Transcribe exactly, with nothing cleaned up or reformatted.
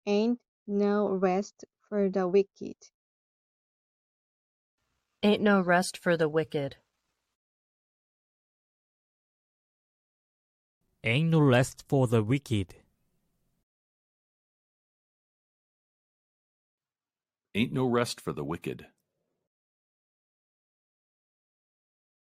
Ain't no rest for the wicked. Ain't no rest for the wicked. Ain't no rest for the wicked. Ain't no rest for the wicked.